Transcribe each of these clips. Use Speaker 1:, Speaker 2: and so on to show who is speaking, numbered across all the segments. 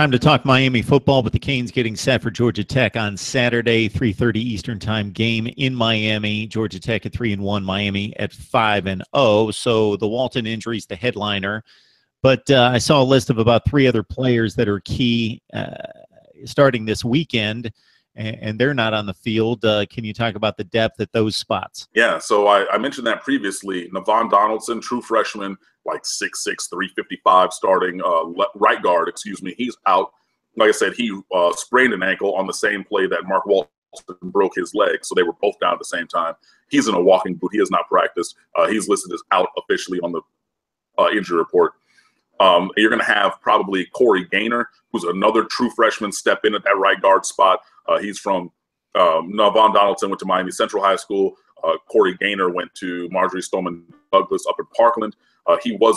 Speaker 1: Time to talk Miami football with the Canes getting set for Georgia Tech on Saturday, 3:30 Eastern time game in Miami. Georgia Tech at 3-1, Miami at 5-0. So the Walton injury is the headliner. But I saw a list of about 3 other players that are key starting this weekend, and they're not on the field. Can you talk about the depth at those spots?
Speaker 2: Yeah, so I mentioned that previously. Navon Donaldson, true freshman, like 6'6", 355, starting right guard, he's out. Like I said, he sprained an ankle on the same play that Mark Walton broke his leg, so they were both down at the same time. He's in a walking boot. He has not practiced. He's listed as out officially on the injury report. You're going to have probably Corey Gaynor, who's another true freshman, step in at that right guard spot. He's from Navon Donaldson went to Miami Central High School. Corey Gaynor went to Marjorie Stoneman Douglas up in Parkland. He was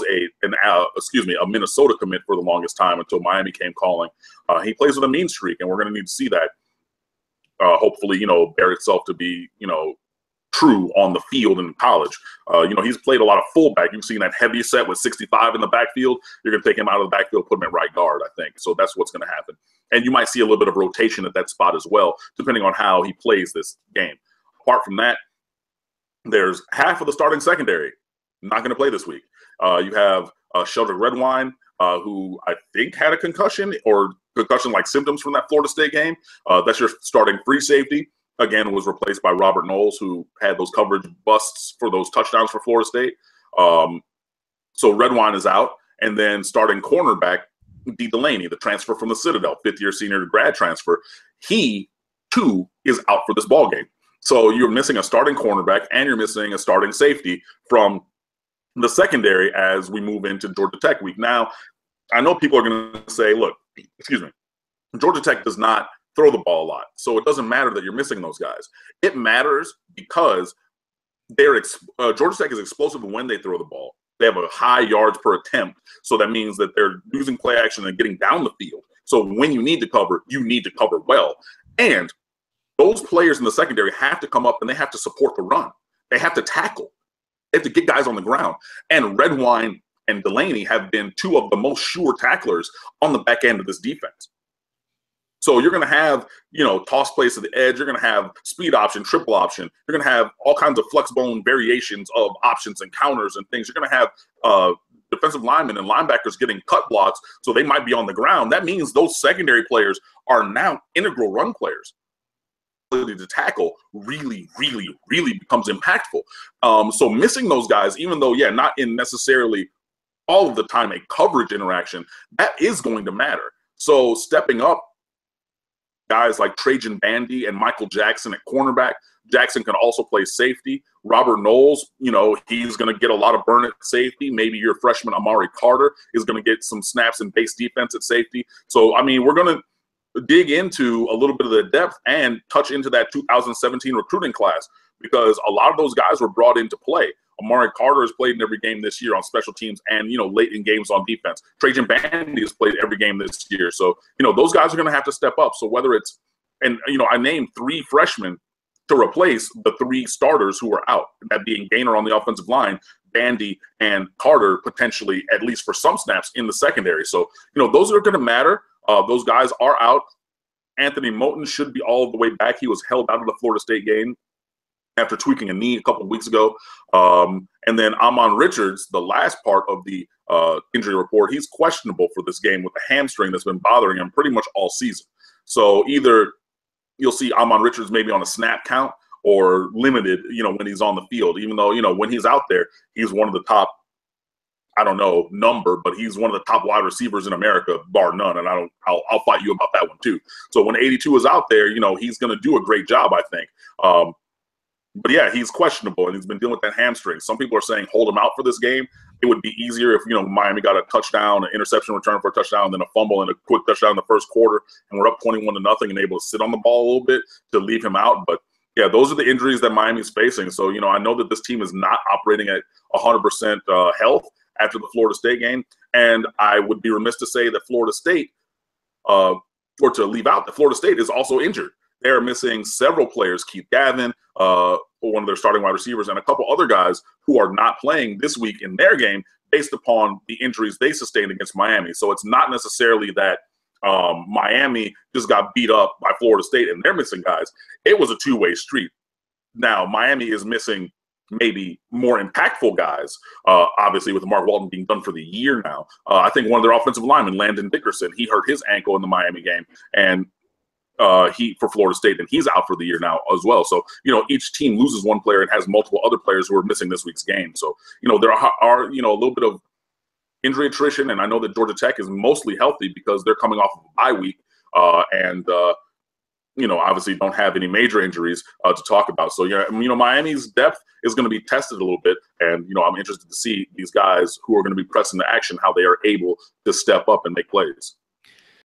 Speaker 2: a Minnesota commit for the longest time until Miami came calling. He plays with a mean streak, and we're going to need to see that. Hopefully, bear itself to be, true on the field in college. He's played a lot of fullback. You've seen that heavy set with 65 in the backfield. You're going to take him out of the backfield, put him at right guard, I think. So that's what's going to happen. And you might see a little bit of rotation at that spot as well, depending on how he plays this game. Apart from that, there's half of the starting secondary not going to play this week. You have Sheldrick Redwine, who I think had a concussion or concussion-like symptoms from that Florida State game. That's your starting free safety. Again, was replaced by Robert Knowles, who had those coverage busts for those touchdowns for Florida State. So Redwine is out. And then starting cornerback, D. Delaney, the transfer from the Citadel, fifth-year senior grad transfer. He, too, is out for this ball game. So you're missing a starting cornerback and you're missing a starting safety from the secondary as we move into Georgia Tech week. Now, I know people are going to say, look, Georgia Tech does not throw the ball a lot. So it doesn't matter that you're missing those guys. It matters because Georgia Tech is explosive when they throw the ball. They have a high yards per attempt. So that means that they're using play action and getting down the field. So when you need to cover well. And those players in the secondary have to come up and they have to support the run. They have to tackle. They have to get guys on the ground. And Redwine and Delaney have been 2 of the most sure tacklers on the back end of this defense. So you're going to have, toss plays to the edge. You're going to have speed option, triple option. You're going to have all kinds of flex bone variations of options and counters and things. You're going to have defensive linemen and linebackers getting cut blocks, so they might be on the ground. That means those secondary players are now integral run players. Ability to tackle really, really, really becomes impactful. So missing those guys, even though, not in necessarily all of the time a coverage interaction, that is going to matter. So stepping up, guys like Trajan Bandy and Michael Jackson at cornerback. Jackson can also play safety. Robert Knowles, he's going to get a lot of burn at safety. Maybe your freshman Amari Carter is going to get some snaps in base defense at safety. So, we're going to dig into a little bit of the depth and touch into that 2017 recruiting class because a lot of those guys were brought into play. Amari Carter has played in every game this year on special teams and, late in games on defense. Trajan Bandy has played every game this year. So, those guys are going to have to step up. So whether it's – and, I named 3 freshmen to replace the 3 starters who are out, that being Gaynor on the offensive line, Bandy, and Carter potentially, at least for some snaps, in the secondary. So, those are going to matter. Those guys are out. Anthony Moten should be all the way back. He was held out of the Florida State game after tweaking a knee a couple of weeks ago. And then Amon Richards, the last part of the injury report, he's questionable for this game with a hamstring that's been bothering him pretty much all season. So either you'll see Amon Richards maybe on a snap count or limited, when he's on the field, even though, when he's out there, he's one of the top, number, but he's one of the top wide receivers in America, bar none. And I'll fight you about that one too. So when 82 is out there, he's going to do a great job, I think. But yeah, he's questionable and he's been dealing with that hamstring. Some people are saying hold him out for this game. It would be easier if, Miami got a touchdown, an interception return for a touchdown, then a fumble and a quick touchdown in the first quarter, and we're up 21-0 and able to sit on the ball a little bit to leave him out. But yeah, those are the injuries that Miami's facing. So, I know that this team is not operating at 100% health after the Florida State game. And I would be remiss to say that Florida State, or to leave out that Florida State is also injured. They're missing several players, Keith Gavin, one of their starting wide receivers, and a couple other guys who are not playing this week in their game based upon the injuries they sustained against Miami. So it's not necessarily that Miami just got beat up by Florida State, and they're missing guys. It was a two-way street. Now, Miami is missing maybe more impactful guys, obviously with Mark Walton being done for the year now. I think one of their offensive linemen, Landon Dickerson, he hurt his ankle in the Miami game, and he for Florida State, and he's out for the year now as well. So, each team loses one player and has multiple other players who are missing this week's game. So, there are a little bit of injury attrition, and I know that Georgia Tech is mostly healthy because they're coming off of a bye week, and obviously don't have any major injuries to talk about. So, Miami's depth is going to be tested a little bit, and, I'm interested to see these guys who are going to be pressing the action, how they are able to step up and make plays.